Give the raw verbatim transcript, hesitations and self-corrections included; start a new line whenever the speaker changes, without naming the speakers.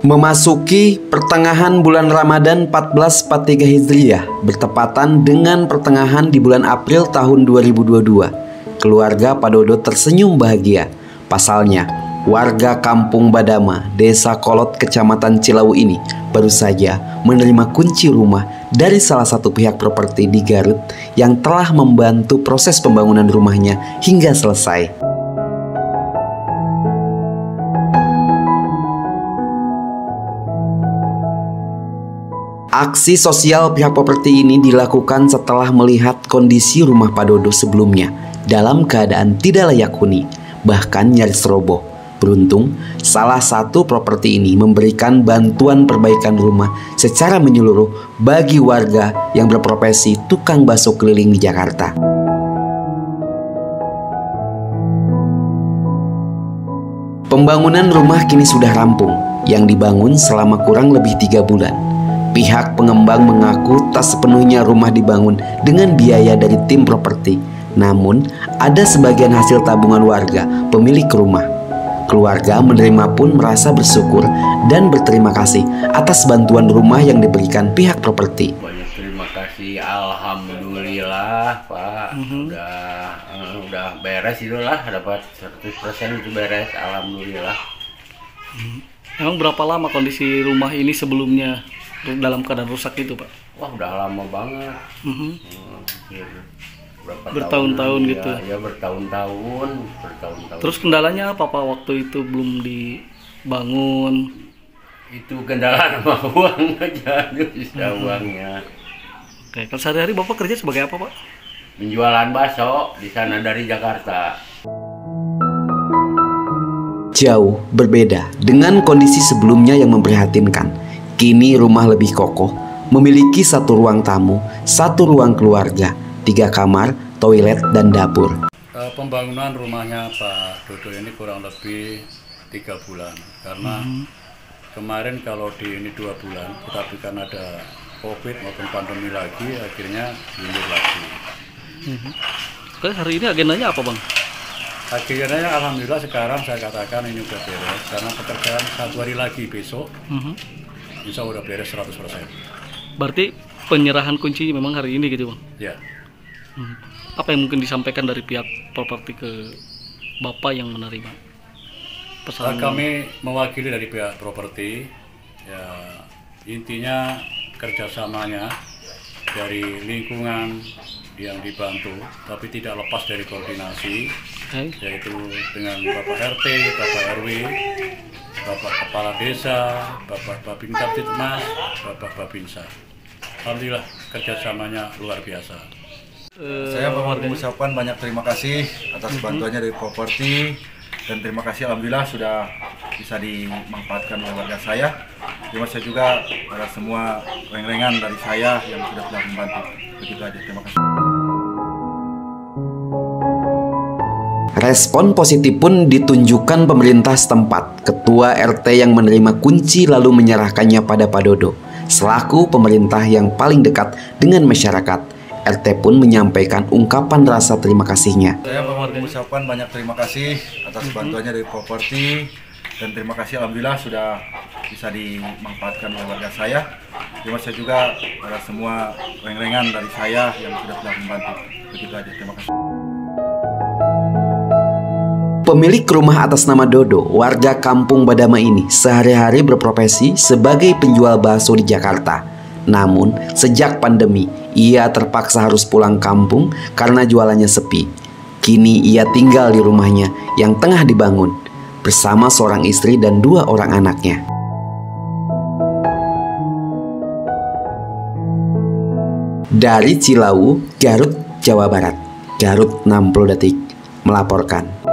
Memasuki pertengahan bulan Ramadan seribu empat ratus empat puluh tiga Hijriah bertepatan dengan pertengahan di bulan April tahun dua ribu dua puluh dua, keluarga Padodo tersenyum bahagia. Pasalnya, warga Kampung Badama, Desa Kolot, Kecamatan Cilawu ini baru saja menerima kunci rumah dari salah satu pihak properti di Garut yang telah membantu proses pembangunan rumahnya hingga selesai. Aksi sosial pihak properti ini dilakukan setelah melihat kondisi rumah Padodo sebelumnya dalam keadaan tidak layak huni, bahkan nyaris roboh. Beruntung, salah satu properti ini memberikan bantuan perbaikan rumah secara menyeluruh bagi warga yang berprofesi tukang bakso keliling di Jakarta. Pembangunan rumah kini sudah rampung, yang dibangun selama kurang lebih tiga bulan. Pihak pengembang mengaku tak sepenuhnya rumah dibangun dengan biaya dari tim properti. Namun, ada sebagian hasil tabungan warga pemilik rumah. Keluarga menerima pun merasa bersyukur dan berterima kasih atas bantuan rumah yang diberikan pihak properti.
Banyak terima kasih, alhamdulillah Pak. Mm-hmm. Udah uh, udah beres itulah, dapat seratus persen itu beres, alhamdulillah.
Mm-hmm. Emang berapa lama kondisi rumah ini sebelumnya dalam keadaan rusak itu, Pak?
Wah, udah lama banget. Mm-hmm. hmm,
bertahun-tahun gitu.
Ya, ya bertahun-tahun, bertahun-tahun.
Terus kendalanya apa, Pak, waktu itu belum dibangun?
Itu kendala sama uang aja, bisa hmm. uangnya.
Oke, kalau sehari-hari Bapak kerja sebagai apa, Pak?
Penjualan bakso di sana dari Jakarta.
Jauh berbeda dengan kondisi sebelumnya yang memprihatinkan. Kini rumah lebih kokoh, memiliki satu ruang tamu, satu ruang keluarga, tiga kamar, toilet, dan dapur.
Pembangunan rumahnya Pak Dodo ini kurang lebih tiga bulan. Karena hmm. kemarin kalau di ini dua bulan, tetapi kan ada COVID maupun pandemi lagi, akhirnya mundur lagi.
Hmm. Oke, hari ini agendanya apa, Bang?
Agendanya alhamdulillah sekarang saya katakan ini udah beres. Karena pekerjaan satu hari lagi besok. Hmm. Insya Allah udah beres seratus persen.
Berarti penyerahan kunci memang hari ini gitu, Bang?
Ya.
Hmm. Apa yang mungkin disampaikan dari pihak properti ke Bapak yang menerima pesanan?
Kami mewakili dari pihak properti, ya intinya kerjasamanya dari lingkungan yang dibantu, tapi tidak lepas dari koordinasi, okay. Yaitu dengan Bapak R T, Bapak R W, Bapak Kepala Desa, Bapak Babin Kaptitmas, Bapak Babinsa. Alhamdulillah kerjasamanya luar biasa.
Uh, Saya mau mengucapkan banyak terima kasih atas bantuannya dari properti, dan terima kasih alhamdulillah sudah bisa dimanfaatkan oleh warga saya. Terima kasih juga pada semua reng-rengan dari saya yang sudah telah membantu. Begitu aja, terima kasih.
Respon positif pun ditunjukkan pemerintah setempat. Ketua R T yang menerima kunci lalu menyerahkannya pada Padodo. Selaku pemerintah yang paling dekat dengan masyarakat, R T pun menyampaikan ungkapan rasa terima kasihnya.
Saya mau mengucapkan banyak terima kasih atas bantuannya dari properti, dan terima kasih alhamdulillah sudah bisa dimanfaatkan oleh warga saya. Terima kasih juga pada semua reng-rengan dari saya yang sudah telah membantu. Begitu aja, terima kasih.
Pemilik rumah atas nama Dodo, warga Kampung Badama ini sehari-hari berprofesi sebagai penjual bakso di Jakarta. Namun, sejak pandemi, ia terpaksa harus pulang kampung karena jualannya sepi. Kini ia tinggal di rumahnya yang tengah dibangun bersama seorang istri dan dua orang anaknya. Dari Cilawu, Garut, Jawa Barat, Garut enam puluh detik melaporkan.